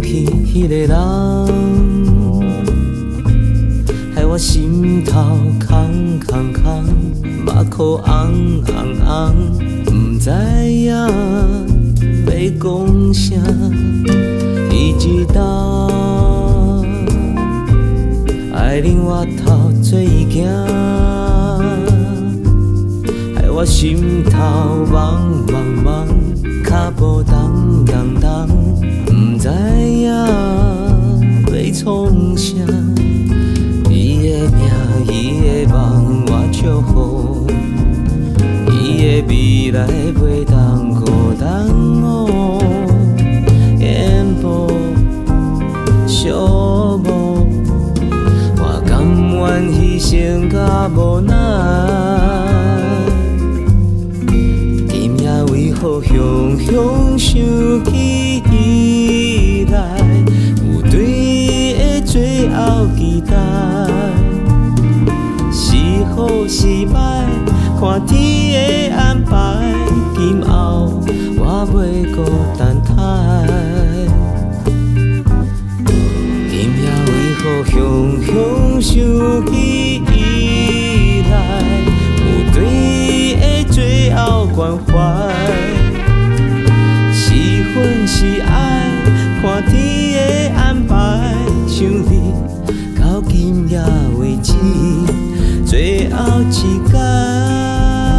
去迄个人，害我心头空空空，目眶红红红，不知影要讲啥，伊一道爱恁我头做伊行。 我心头茫茫茫，脚步重重重，不知影要创啥。伊的命，伊的梦，我祝福。伊的未来袂当孤单哦，烟波寂寞，我甘愿牺牲甲无奈。 为何雄雄想起伊来，有对的最后期待？是好是歹，看天的安排。今后我袂孤单待。今夜为何雄雄想起伊来？有对的最后关怀。 是爱，看天的安排，想你到今夜为止，最后一天。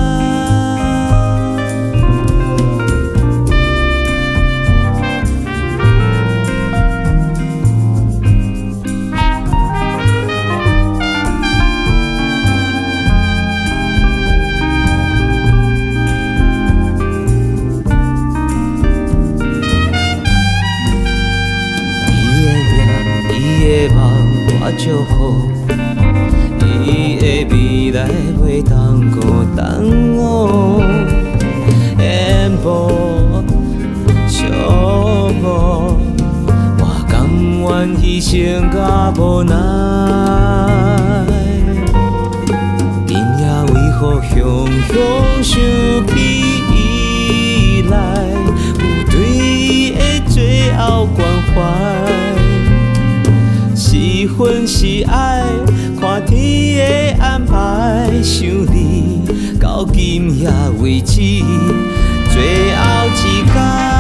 我祝福，伊的未来袂当孤单哦。烟波寂寞，我甘愿牺牲甲无奈。今夜为何雄雄想起伊来？有对的最后关怀。 是恨是爱，看天的安排。想你到今夜为止，最后一天。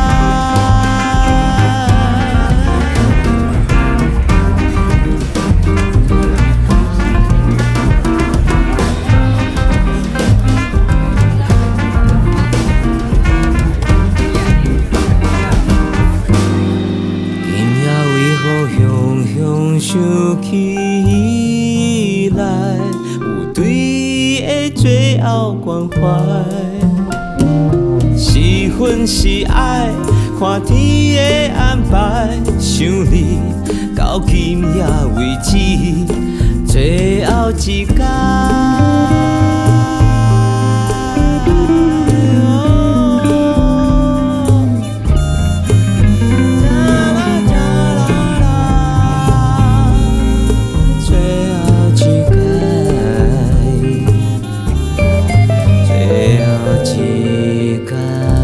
今夜为何雄雄想起伊来？有对的最后关怀。是恨是爱，看天的安排。想你到今夜为止，最后一天。 最后一天。